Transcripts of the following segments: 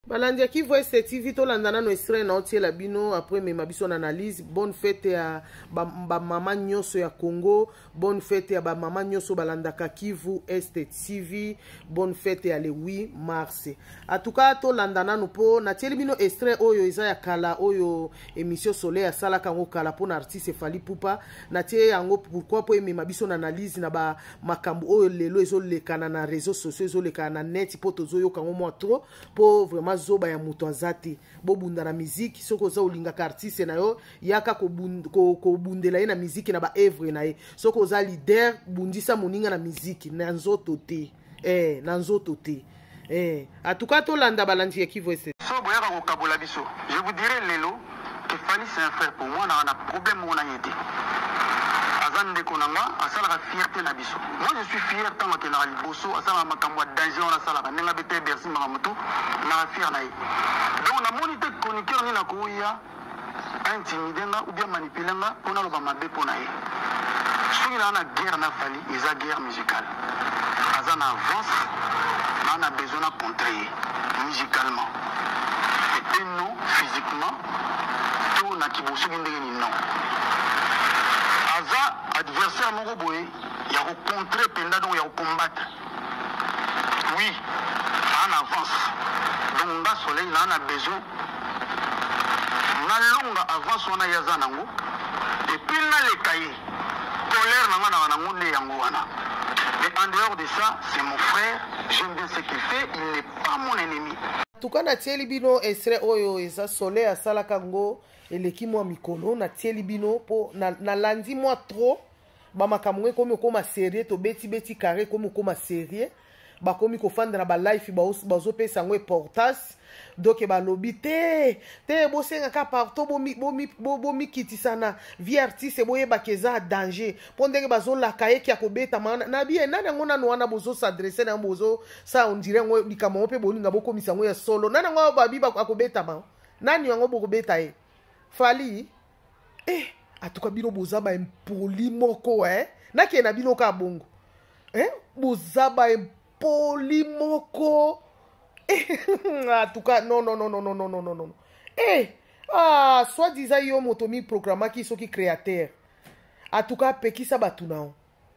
Balandia qui voit cette TV to landana no extrait na otie la bino après mes mabiso en analyse. Bonne fête à ba maman nyoso ya Congo, bonne fête à ba maman nyoso balandaka Kivu Est TV, bonne fête à le 8 mars. En tout cas to landana no po na tieli bino extrait oyo eza ya kala oyo émission soleil ya sala kango kala po na artiste Fally Ipupa na tie yango pourquoi po mes mabiso en analyse na ba makambo oyo lelo ezo lekana na réseaux sociaux ezo lekana na net po tozo yo kango mo trop po vraiment zoba ya muto azati bo bunda na musique soko za ulinga artiste na yo yaka ko bundela na musique na ba œuvre na ye soko za leader bundisa moninga na musique na nzoto te na nzoto te en tout cas to landa balandi qui voit c'est so boya ko kabola biso je vous dirai lelo que Fally c'est un frère pour moi na un problème on a été azande konanga asala fierté na biso moi je suis fier tant que na liboso asala makambo danger on asala nenga bete bersi mamamutu na fier na ye donc na monité chroniqueur ni na koya intimidenga ou bien manipulenga pona lo ba mabe pona ye soki na guerre na Fally eza guerre musicale azana avance on a besoin de contrer musicalement et non physiquement tout na kibosu ndenge non aza adversaire moko boye ya ko contrer penda donc ya ko combattre oui en avance donc nga soleil na a besoin na longa avance on a yaza nango et puis na le cahier colère na nango ne yango wana. Mais en dehors de ça, c'est mon frère, j'aime bien ce qu'il fait, il n'est pas mon ennemi. En tout cas, na tieli bino estre oyo eza soleil asala kango eleki mwa mikolo na tieli bino po na landi mwa trop ba makamwe komi okoma sérieux to beti carré komi okoma sérieux ba komi ko fanda na ba life bazo pesa ngwe portas donc ba lobi te bo senga ka partout bo mikitisana vie artiste boye ba keza danger pondenge bazo la kaye ki akobeta na bien nana ngona no wana bozo s'adresser na bozo ça on dirait ngo likamo pe boninga boko misango ya solo nana ngo babi ba akobeta ma nani ngo bokobeta e Fally atuka bino bozaba impoli moko nake na bino ka bongo bozaba impoli moko en tout cas non soit disant yo motomi programme qui soki créateur en tout cas pekisa batunao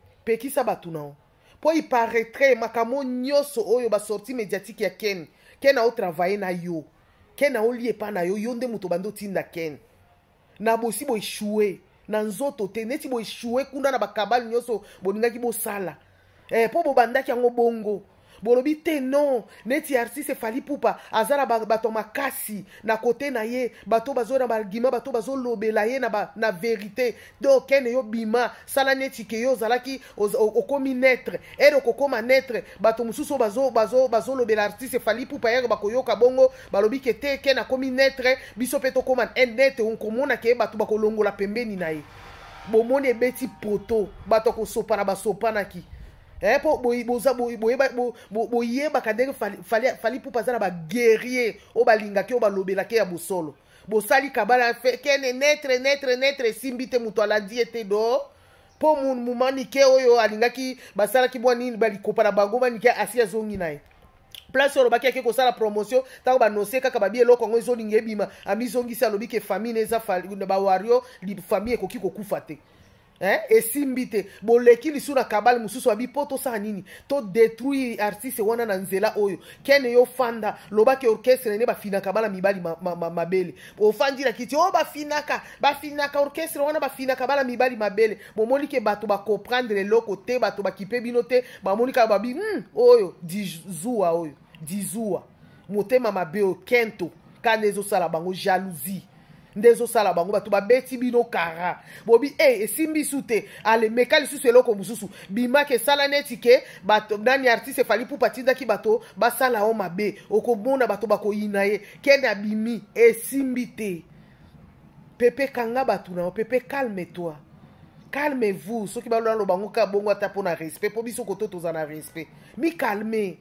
po il paraîtrait makamo nyoso oyo ba sortie médiatique ya Ken a au travailler na yo Ken a au lié pa na yo nde moto bando tinda Ken na bosi bo échouer na nzoto te neti bo échouer kuna na bakabali nyoso boningaki bo sala po bo bandaki yango bongo bolobi te non neti artiste Fally Ipupa azala bato makasi na côté na ye bato bazo na argument bato bazo lobela ye na vérité donc Ken yo bima sala neti ke yo zalaki okomi naître okokoma naître bato mususu bazo lobela artiste Fally Ipupa yero bakoyoka bongo balobi ke te Ken akomi naître biso pe tokoma naître on komona ke bato bakolongola pembeni na ye bomoni ebeti poto bato kosopa na basopana ki po boyeba kadenge Fally Ipupa zana ba guerrier o balingaki o balobelaki ya bosolo bosali kabala Ken netre simbite muto alandi ete do po mumanike oyo alingaki basalaki bwa nini balikopa na bango manike asi azongi naye place oyo baki ake kosala promotion tango banose kaka babi eloko ngo ezolinga ebima amizongisi alobi ke famille eza bawario famille ekoki kokufa te esimbite boleki lisu na kabali mususu abi poto sa nini to détruire artiste wana na nzela oyo Ken yo fanda lobaki orchestre ne bafina kabala mibali mabele ofandi la kiti bafinaka orchestre wana bafina kabala mibali mabele bomoni ke bato ba comprendre loko te bato bakipe bino te bamoni ka babi oyo dizua motema mabe o kento kana ezo sala bango jalousie ndezo sala bango bato babeti bino kara bobi esimbi sute ale mekali susu eloko mususu bima ke sala neti ke bato nani artiste Fally Ipupa tindaki bato basala o mabe okomona bato bakoyina ye Ken abimi esimbi te pepe kanga bato na pepe calme-toi calmez-vous soki balona bango ka bongo ata pona respect po biso koto tozana respect mi calme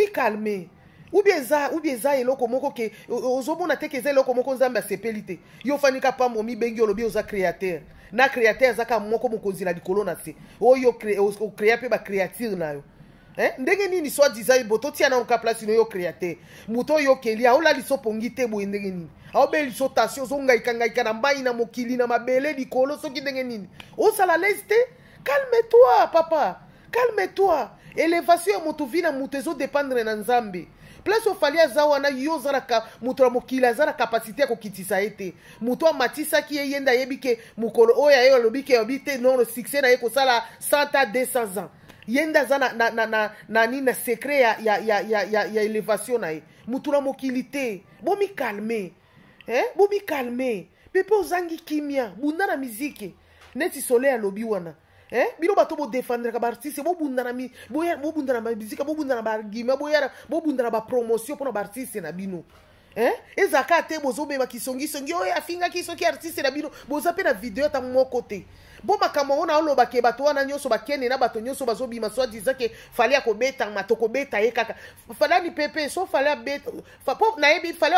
ou bien za eloko moko ke ozomona te ke za eloko moko nzambe asepeli te yo fanika pambo mibengi olobi oza créateur na créateur azaka moko mokonzi na likolo na se oyo créa pe ba créature na yo ndenge nini soit disant boto tia na ka place no yo créateur muto yo kelia ola liso pongite bo ndenge nini aobe liso tasio zonga ikanga na mbai na mokili na mabele likolo soki ndenge nini o sala leste calme-toi papa calme-toi élévation moto vina mutezo dépendre na nzambe place ofali aza wana yo zalaka moto ya mokili aza na kapasité ya kokitisa ye te moto amatisaki ye yenda ayebi ke mokolo oyo aye alobi ke yobi te non succès na ye kosala 100 à 200 ans yenda aza na secret ya élévation na ye moto na mokili te bomi calme bomi calme pepe ozangi kimia bunda na miziki neti soleil alobi wana bino bato bo défendre ka artiste bo bunda na musique bo bunda na bargima bo bunda na ba promotion pour na artiste na bino ezaka te bozo beba kisongi oyo afinga kisoki artiste na bino boza pe na video ta moko te bo makambo ona oloba ke bato wana nyoso bakene na bato nyoso bazobima so diza ke fali akobeta matoko beta ye kaka fala ni pepe so fali abeta po na yebi fali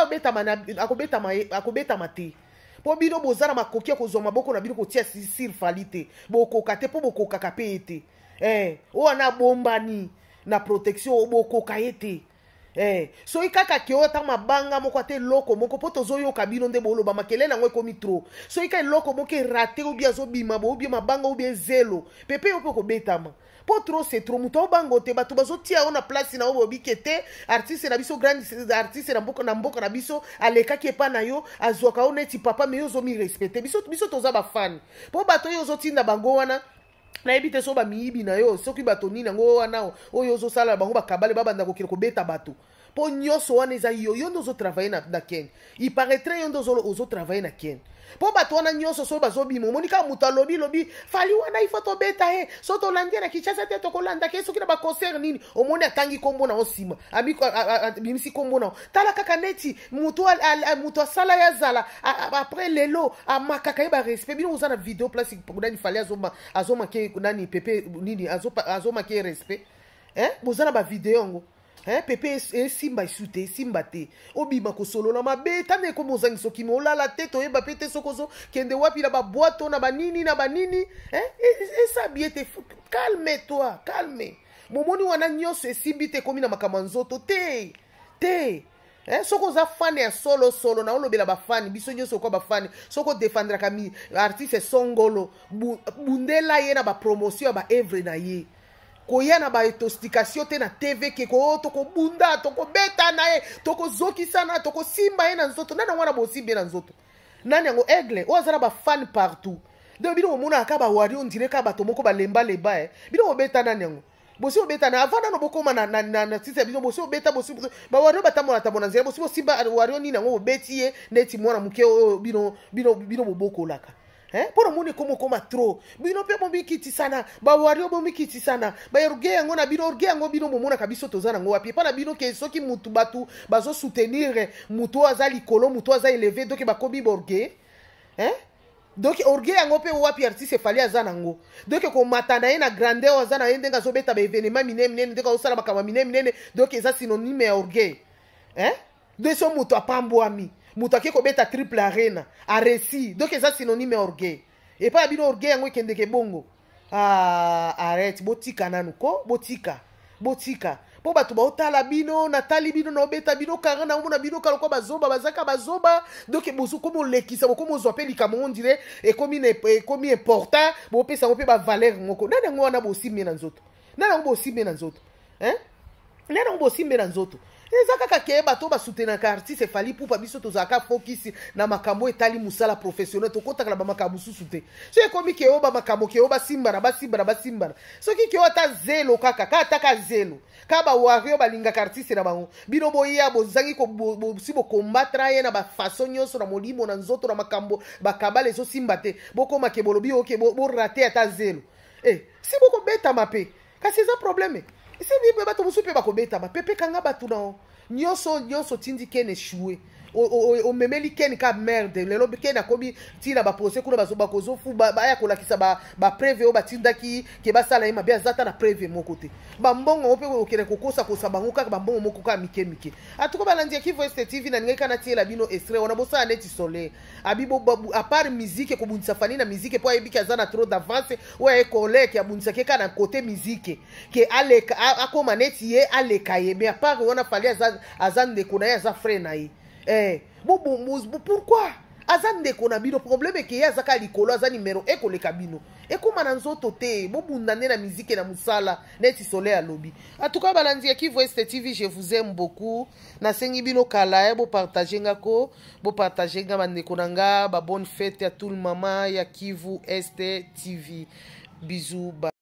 akobeta mate po bino bozana makoki kozwa maboko na bino kotia sir falite bokoka te po bokoka kape ete o na bombani na protection bokoka ete so ikaka ke ota mabanga moko te loko moko po tozoyo kabino nde boloba makele na ngwe komi trop so ikaka loko moko raté ou bien zo bima bo bien mabanga ou bien zelo pepe yo pe ko betama po trop c'est trop muto bango te bato bazotia ona place na obo bikete artiste na biso grand artiste na mboka na biso aleka ke pa na yo azwaka oneti papa me yo zo mi respecter biso toza ba fan po bato yo zo tinda bango wana na ebite so ba miibi na yo soki bato nini ngo wana oyo zo sala bango bakabale babanda ko beta bato po nyoso wana eza yo ndozo travailler na Ken il paraîtrait yo ndozo travailler na Ken po bato wana nyoso so bazobima monika muto lobi fali wana ifoto beta so to landia na Kinshasa te to kolanda ke soki na ba concert nini omoni atangi kombo na osima bimisi kombo na tala kaka neti muto sala ya zala après lelo amakaka ba respect bino uzana video place kudani fali azoma ke nani pepe nini azoma ke respect bozana ba video ngo pepe simba isute simba te obima ko solo na mabe tane ko mozangi soki mo lala te to yeba pete sokozo kende wapi na ba boîte na banini esa biete calme-toi calme momoni wana nyoso esimbite komi na makamanzoto te soko za fani ya solo na olobela ba fani biso nyoso ko ba fani soko défendre kami artiste songolo bundela ye na ba promotion ba œuvre na ye koyana ba etostication te na TV ke ko toko bunda toko beta na ye toko zokisa na toko simba ye na nzoto nana wana bo simbe na nzoto nani yango aigle o azara ba fan partout de bino mona akaba wari on dirait ka bato moko ba lemba leba bino obeta nani yango bosi obeta na avana no bokoma na tise bino bosi obeta bosi ba wari batamona tabona nzela bosi simba wari oni nango obeti ye neti mwana muke bino boboko laka pour moni koma trop bino pe bombi kiti sana ba wario bombi kiti sana ba orge yango na bino orge yango bino momona kabiso tozana ngo wapi pa na bino ke soki mutu batu bazo soutenir mutu azali kolo mutu azali élevé donc ba kobi borge donc orge yango pe wapi artiste fali azana ngo donc ko matana na grandeur azana yende ngazo beta ba événement minene donc osala makama minene donc eza synonyme ya orge de so mutu apambwami mutu ake kobeta triple arena a récit donc eza synonyme ya orgueil et pas bino orgueil yango ekendeke bongo arrête botika nanu ko botika po bato baotala bino natali bino na obeta bino kanga na omona bino kaloko bazoba donc bozo komo lekisa bokomo zwa pe likamo on dirait ekomi important bopesa mo pe ba valeur moko nani yango wana bosimbe na nzoto nani yango bosimbe na nzoto eza kaka ke bato basutenaka artiste efali pupa biso tozalaka focus na makambo etali musala professionnel tokotaka na bamakambo mosusu te so ekomi ke oyo bamakambo ke oyo basimbana soki ke oyo ata zelo kaka ataka zelo ka bawari oyo balingaka artiste na bango bino boya bozangi bosi bokombatra ye na bafason nyonso na molimo na nzoto na makambo bakabala ezosimba te bokoma ke bolobi oke borate ata zelo si bokobetama pe kasi eza probleme isi bibe bato musu pe bakobetama pepe kanga batu na nyonso tindi kene échoué omemeli Ken ka merde lelo Ken akobi tina ba procès kuna bazo fu ba ya kolakisa ba preve o batindaki ke basala yema bien zata na preve moko te ba mbongo ope okere kokosa bango kaka ba mbongo moko ka mike atuko balandi ya Kivu Est TV na ngeka na tiela bino extrait ona bosa neti soleil abibo a part musique ko bunisa fani na musique po ayebi kaza na trop d'avance ou e collègue ya bunisa ke kana côté musique ke aleka akoma neti ye aleka ye mais a part ona fali azande kuna ya za frère na ye pourquoi azande kona bino problème ke ya zaka likolo azani numéro ekoleka bino ekoma na nzoto te bobundane na musique na musala neti soleil alobi atuka balandi ya Kivu Est TV je vous aime beaucoup na sengi bino kala bo partager ngako bo partager nga bandeko nanga ba bonne fête à tout le mama ya Kivu Est TV bisous.